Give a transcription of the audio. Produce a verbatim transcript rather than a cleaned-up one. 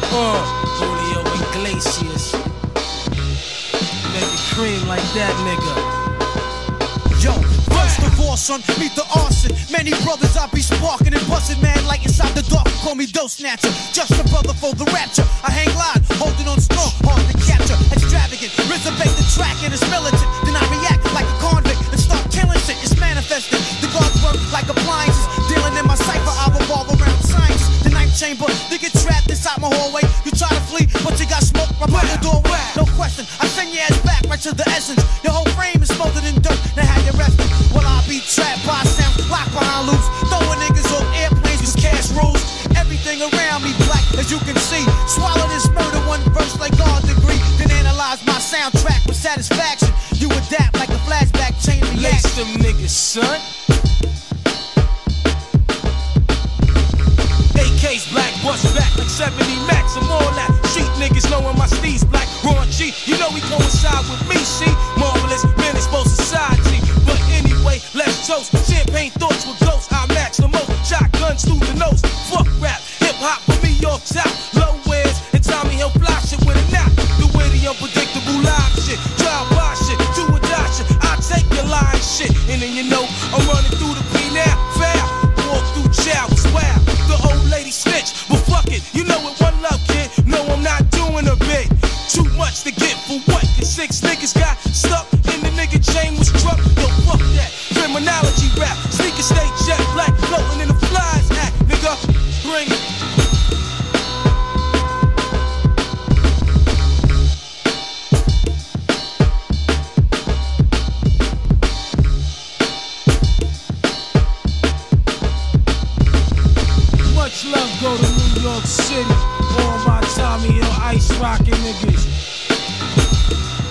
Uh, Julio Iglesias. Make it cream like that, nigga. Yo, first of all, son, meet the arson. Many brothers I be sparking and busting, man, like inside the dark. Call me dough snatcher, just a brother for the rapture. I hang line, holding on strong, hard to capture. Extravagant, reservate the track and it's militant. Then I react like a convict and start killing shit. It's manifested. The guards work like appliances. Dealing in my cipher, I revolve around science. The ninth chamber, they get trapped inside my hallway. You try to flee, but you got smoke right by the doorway. No question, I send your ass back right to the essence. Your whole frame is smothered in dirt. Now how you resting? Well, I be trapped by sound, locked behind loops, throwing niggas off airplanes cause cash rules. Everything around me black, as you can see. Swallow this murder one verse like God degree. Then analyze my soundtrack with satisfaction. You adapt like a flashback chain reaction. Lace them niggas, son. A K's black, bust back like seventy max. I'm all that. Street niggas knowing my steez black. Raw G, you know he coincide with me, see? Marvelous, man, exposed society. But anyway, let's toast. Champagne thoughts with ghosts. I match the most. Shotguns through the nose. Fuck rap, hip hop for me off top. Low wears and Tommy he'll fly shit with a knot. The witty, unpredictable live shit. Drive by shit, do or die shit. I take your lying shit. And then you know, I'm running through the P now. Foul, walk through chow, it's wild. The old lady snitch, but fuck it. You know it, one love, kid. No, I'm not doing a bit. Too much to get for what? Cause six niggas got stuck in the nigga chain was struck. Yo, fuck that. Criminology rap. Sneaker state jet black. Floating in the flies act. Nigga, bring it. Much love go to New York City. All my Tommy Hill ice rockin' niggas.